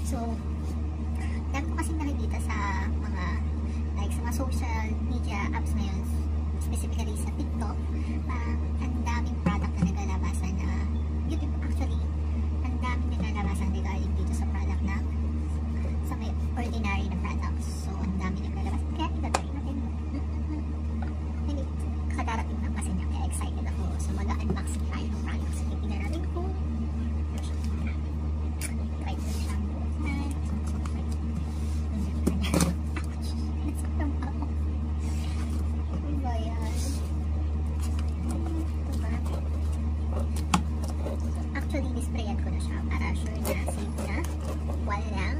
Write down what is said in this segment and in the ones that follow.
So, dami ko kasing nakikita sa mga social media apps ngayon, specifically sa TikTok, ang daming product na naglalabasan na YouTube actually, ang daming naglalabasan regarding dito sa product na sa may ordinary na products. So, ang daming naglalabasan. Kaya itatry natin. Hindi, kadarating lang kasi niya. Kaya excited ako. So, mag-unboxing tayo ng products. So, tingnan natin kung try ko siya muna. Actually, displayan ko na siya para sure na safe na walang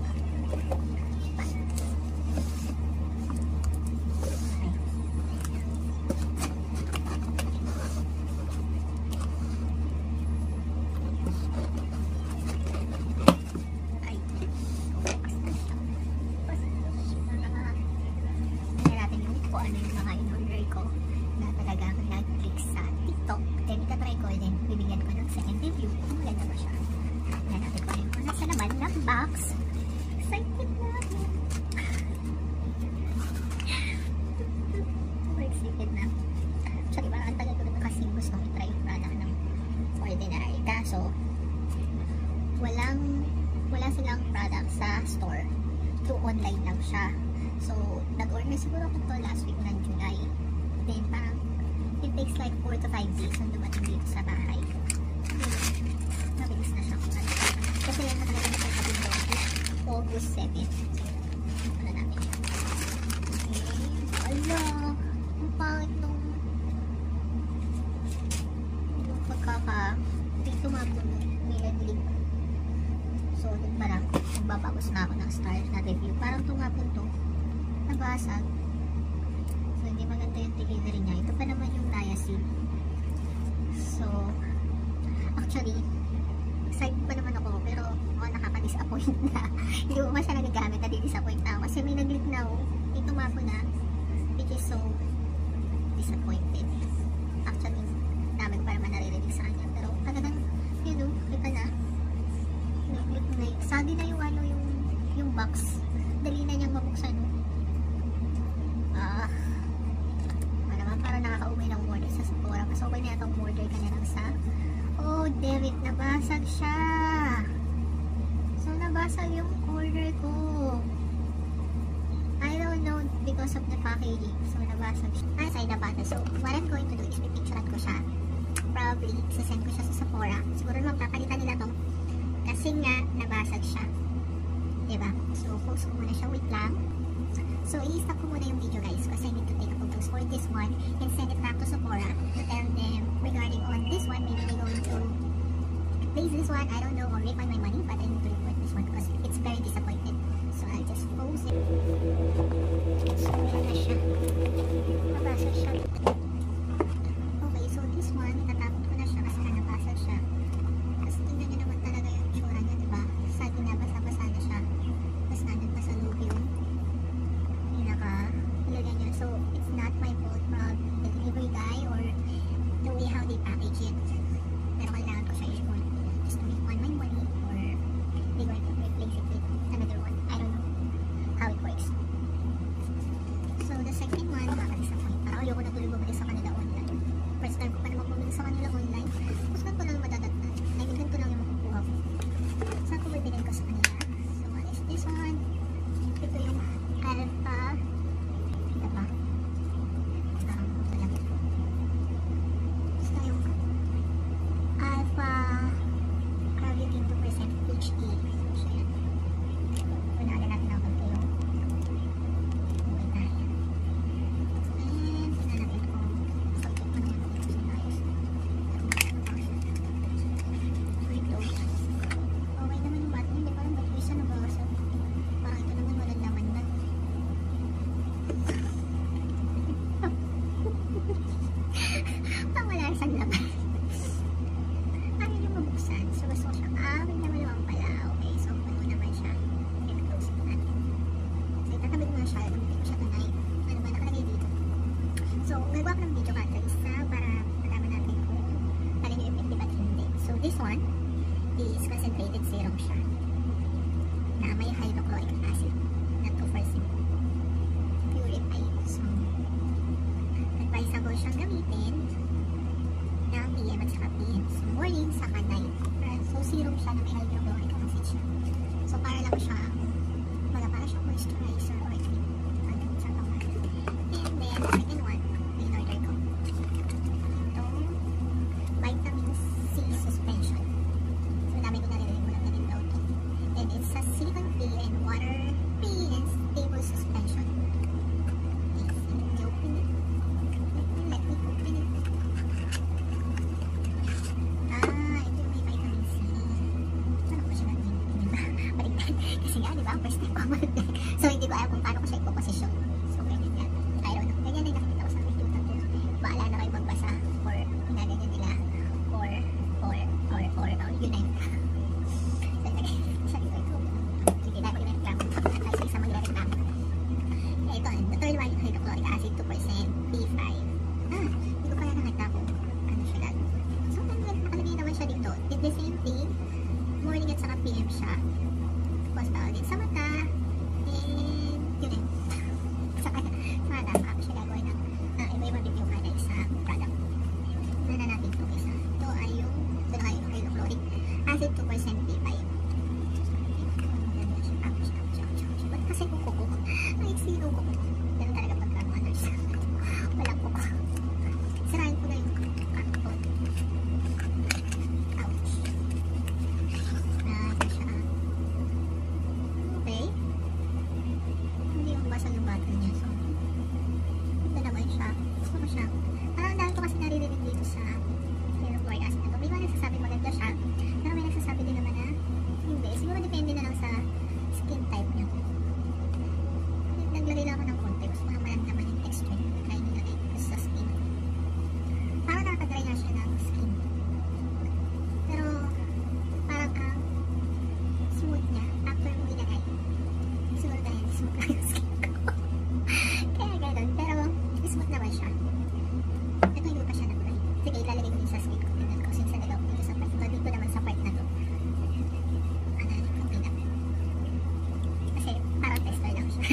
ano yung mga in-order ko na talagang nag-click sa TikTok. Then itatry ko, then bibigyan ko ng second review kung maganda ba siya. Then natin ko yung nasa naman ng box. Excited na ako. Super excited na. Actually, parang ang tagal ko na kasi gusto kong itry yung product ng ordinary. Kaso, wala silang product sa store. Through online lang siya. So, nag-order siguro ako to last week ng July. Then, parang it takes like 4 to 5 days na dumating dito sa bahay. Mabilis na siya kung ano. Kasi yan na talaga na sa August 7. So, ano namin siya. Okay. Ala! Ang pangit nung dito mapuno. Mirror link. So, dun parang magbabagos na ako ng start na review. Parang tumapon to. Nabasag. So, hindi maganda yung delivery niya. Ito pa naman yung niacin. So, actually, excited pa naman ako, pero nakaka-disappoint na. Hindi ko siya nagagamit, na-disappoint na ako. Kasi may nag-leak na ako. Ito mapo na, which is so disappointed. Actually, dami ko pa naman naririnig sa kanya. Pero, talagang, yun o, kita na. Nag-leak na yun. Sagdi na yung ano, yung box. Dali na niyang mabuksan. Parang nakaka-umay ng order sa Sephora. Mas okay na itong order ka na lang sa David, nabasag siya. So, nabasag yung order ko. I don't know because of the packaging. So, nabasag siya. Sorry, nabasag. So, what I'm going to do is pipicturean ko siya. Probably, sasend ko siya sa Sephora. Siguro magpapalitan nila to. Kasi nga, nabasag siya. Diba? So, post ko muna siya. Wait lang. So, i-stop ko muna yung video guys kasi I need to take photos for this one and send it back to Sephora to tell them regarding on this one. Maybe they're going to place this one, I don't know, or refund my money, but I need to report this one because it's very disappointed. So, I'll just post it. So, yan na siya. Nabasa siya. Okay, so this one, itatapon ko na siya kasi nabasa siya. Tapos, tingnan nyo naman talaga yung tsura niya, diba? Sagi na, basa-basa na siya. Tapos, nandun pa sa loob yung nilagyan niya. So, it's not my fault from the delivery guy or the way how they package it. Pero kailangan ko siya i-report just to refund my money or ko siya, wala, para siyang moisturizer or cream. And then, second one, in-order ko. Itong vitamin C suspension. So, dami ko narinig mo lang na din daw ito. And it's a silicone peel and water peel and stable suspension. Yes, let me open it. Let me open it. Ito may vitamin C. Ano ko siya natin? Baligtad. Kasi nga, di ba? First time ko mag-vlog. So, hindi ko alam kung paano ko siya ipoposisyon. So, ganyan yan. I don't know. Ganyan ay nakikita ko sa video. Tapos, baala na kayo magbasa or inaganyan nila or yun na yun. So, isa dito ito. Sige, dahil ko din reklamo. Tayo sa isa magre-reklamo. Ito, the third one, hydrochloric acid, 2%, B5. Hindi ko kaya nakita kung ano siya lang. So, nakalagay naman siya dito. It's the same thing. Morning at saka PM siya. Tapos, tawag din sa mata. And, yun eh. Saka siya gagawin ng iba-ibang review kada isa product. Nana natin itong isa. Ito ay yung hydrochloric acid, 2% B5. Ba't kasi kuko ko? Ay, sino ko? Ganun talaga pagka mga nurse. Walang kuko. Sirahin ko na yung karton. Ouch. Ito siya. Okay. Hindi yung basag yung bottle niya. So, ito naman siya. Gusto ko siya. Parang dahil ko kasi naririnig dito sa hydrochloric acid na ito. May mga nagsasabi maganda siya. Pero may nagsasabi din naman na hindi. Siguro depende na lang sa skin type niya. Naglagay lang ako ng konti. Gusto ko lang maramdaman yung texture. Try nyo na sa skin. Parang nakatagray na siya ng skin. Pero parang smooth niya. After mo ilagay. Siguro dahil smooth lang yung skin ko. Kaya gano'n. Pero smooth naman siya. Ito hindi pa siya nag-dry. Sige, ilalagay ko din sa skin ko. Tingnan ko since nalagaw ko dito sa part ito. Dito naman sa part na to. Okay na. Kasi parang tester lang siya.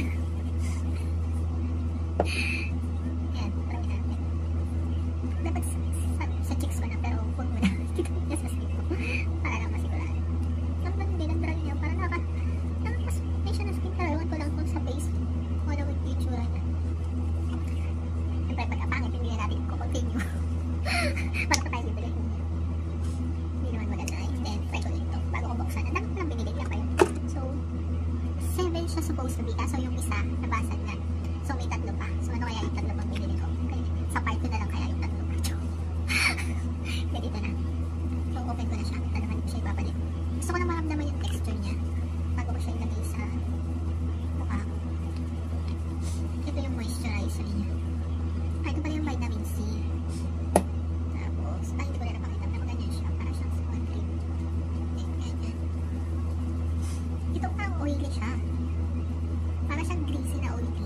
Ayan, try natin. Dapat sa cheeks ko na, pero huwag mo na. Dito niya sa skin ko. Para lang masigurado. Ang hindi nag-dry niya. Parang mas may siya na skin, pero ewan ko lang kung sa face. Kung ano yung itsura niya. Siyempre, pagkapangit, hindi na natin ko continue. Para pa tayo bibili. Hindi naman maganda. Then, try ko din ito. Bago ko buksan. Ang dami ko lang binili. Kaya pa yun. So, 7 siya supposed to be. Kaso yung isa, nabasag na. So, may tatlo pa. So, ano kaya yung tatlo pang binili ko? Okay. Sa part ko na lang kaya yung tatlo pa. Kaya dito na. So, open ko na siya. Ito naman ko siya ibabalik. Gusto ko na maramdaman yung texture niya. Bago ko siya ilagay sa mukha ko. Ito yung moisturizer niya. Ito pala yung vitamin C. Tapos, hindi ko na napakita. Pero ganyan siya. Para siyang small cream. Ganyan. Ito parang oily siya. Para siyang greasy na oily.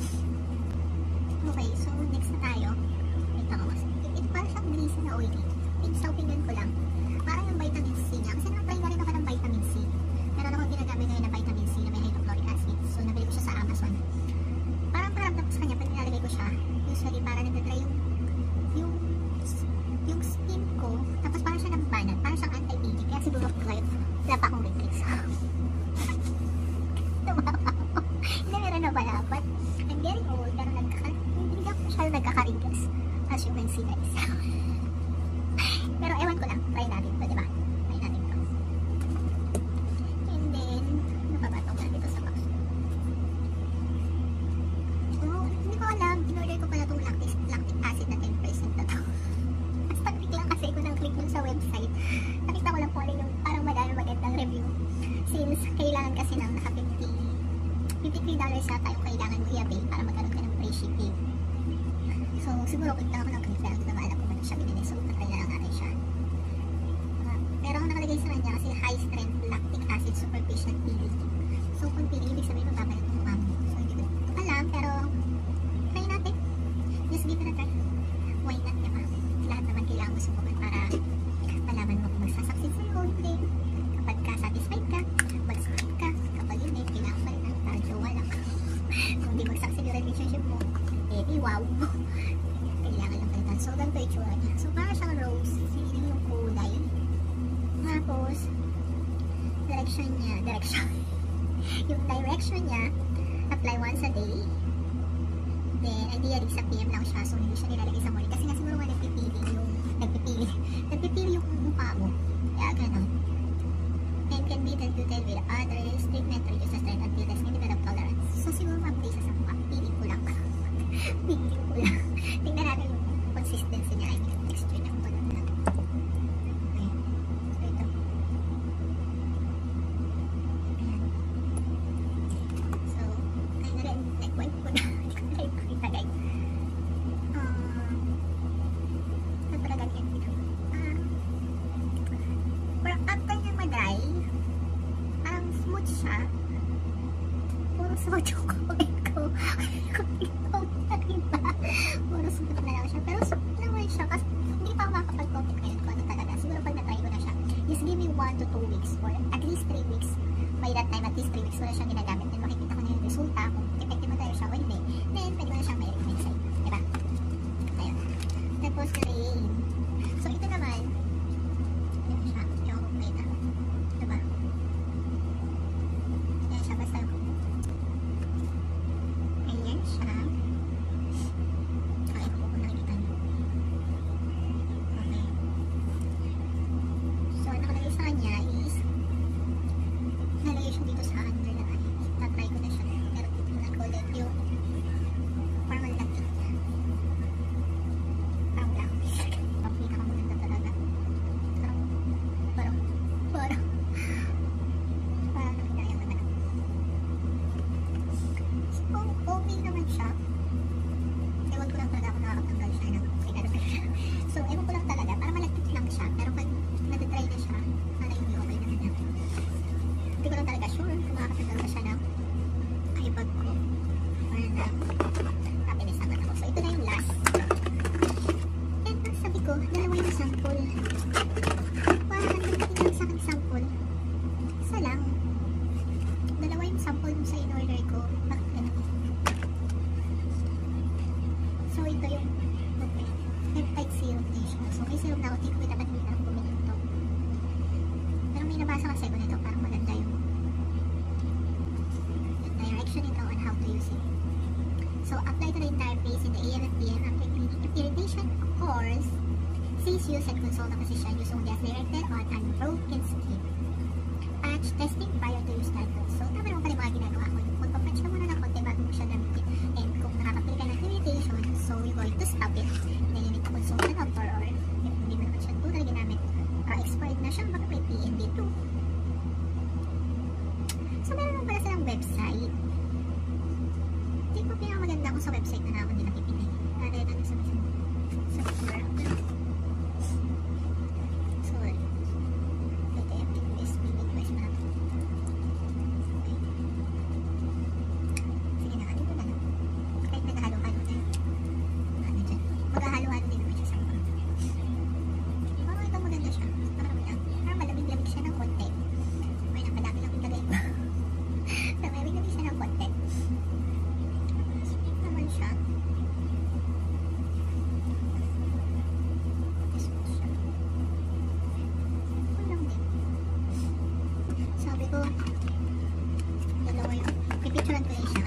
Okay, so next na tayo. Ito ko mas. Ito parang siyang greasy na oily. Sa opinion ko lang. Parang yung vitamin C niya. Kasi nakatry na rin ako ng vitamin C. Meron akong ginagamit ngayon na vitamin C na may hydrochloric acid. So, nabili ko siya sa Amazon. Parang paramdam ko sa kanya pag nilalagay ko siya. Usually, parang nagdadry yung skin ko. Tapos parang siya nabanat. Parang siyang anti-aging. Kaya siguro ngayon, wala pa akong wrinkles. Hindi, meron na pala. But, I'm getting old. Pero hindi ako masyado nagkaka-wrinkles. As you can see, guys. Pero ewan ko lang. Try natin ito, diba? Try natin ito. And then, ano pa ba itong dito sa box? Oh, hindi ko alam. In-order ko pala itong lactic acid na 10% na ito. Basta click lang kasi ko ng click dun sa website. Nakita ko lang po yung parang magandang review. Since kailangan kasi ng naka $53 yata yung kailangan mo i-avail para magkaroon ka ng free shipping. So, siguro click lang ako ng click lang. Hindi ba alam kung ano siya binili. So, patry na lang natin siya. Pero ang nakalagay sa kanya kasi high strength lactic acid superficial peeling. So, kung peeling, ibig sabihin magpapalit ng mukha mo. So, hindi ko alam, pero try natin. Just give it a try. Why not, diba? Lahat naman kailangan mo subukan para malaman mo kung magsasucceed sa'yo o hindi. Kapag ka-satisfied ka, mag-succeed ka. Kapag hindi, kailangan pa rin ang jowa lang. Kung hindi mag-succeed yung relationship mo, eh, wow. Kailangan lang palitan. So, ganito yung tsura niya. So, para siyang rose. Siniling yung kulay. Tapos, direction niya. Yung direction niya, apply once a day. Then, ideally sa PM lang siya, so hindi siya nilalagay sa morning. Kasi nga siguro nga nagpipili yung mukha mo. Kaya ganun. And can be diluted with others, treatment to reduce the strength and fitness and develop tolerance. So, siguro mabilis sa mukha. Piling ko lang. Piling ko lang. Tingnan natin yung consistency niya. I mean, yung texture niya. Kung ano lang. Okay. So, ito. Ayan. So, ay na rin. Nag-wipe ko na. Hindi ko na ipakita, guys. Nagpala ganyan dito. Pero after niya mag-dry, parang smooth siya. Puro smooth yung comment ko. Puro smooth na lang siya. Pero smooth naman siya. Kasi hindi pa ako makapag-comment ngayon kung ano talaga. Siguro pag na-try ko na siya, just give me 1 to 2 weeks or at least 3 weeks. By that time, at least 3 weeks ko na siyang ginagamit. And makikita ko na yung resulta kung effective na tayo siya o hindi. Then, pwede ko na siyang may-recommend sa'yo. Diba? Ayun. Tapos na rin. So, ito naman, yun siya. Yung kumita. Diba? Yan siya. Basta yung ayan siya. Ay, ako kung nakikita nyo. Okay. So, ang nakalagay sa kanya is nalagay siya dito sa under na ay. Tatry ko na siya. Pero titignan ko ulit yung parang malaki. Parang black. Ang pinakamaganda talaga. Parang nakikaya naman ako. So, okay naman siya. Ewan ko lang talaga kung nakakatanggal siya ng so, ewan ko lang talaga. Parang malagkit lang siya. Pero pag natitry na siya, sana yung okay naman niya. Hindi ko lang talaga sure kung makakatanggal na siya ng eyebag ko. Parang happiness naman ako. So, ito na yung last. And sabi ko, dalawa yung sample. Parang nagdating lang sa akin sample. Isa lang. Dalawa yung sample sa in-order ko. Bakit ganun? So, ito yung peptide serum din siya. So, may serum na ako. Hindi ko dapat hindi na bumili ito. Pero may nabasa kasi ko nito. Parang maganda yung direction nito on how to use it. So, apply to the entire face in the AM and PM after cleaning. If irritation occurs, cease use and consult a physician. Use only as directed on unbroken skin. Patch testing prior to use cycle. So, tama naman pala yung mga ginagawa ko. Magpapatch ka muna ng konti bago mo siya gamitin. And kung nakakapili ka ng irritation, so you're going to stop it. And then you need to consult the doctor or if hindi mo naman siya totally ginamit, expired na siya, baka may PND2. So, meron naman pala silang website. Hindi ko pinakamaganda kung sa website na ako nila pipili. Dahil lang sa website. So, ito yung USB device na natin. Okay. Sige na, dito na lang. Kahit naghalo-halo na yun. Ano dyan? Maghahalo-halo din naman siya sa mga. Parang ito maganda siya. Parang malamig-lamig siya ng konti. May nakadami lang ilagay ko. So, malamig-lamig siya ng konti. Sweet naman siya. Sweet siya. Ito lang din. Sabi ko, dalawa yung pipicturean ko na siya.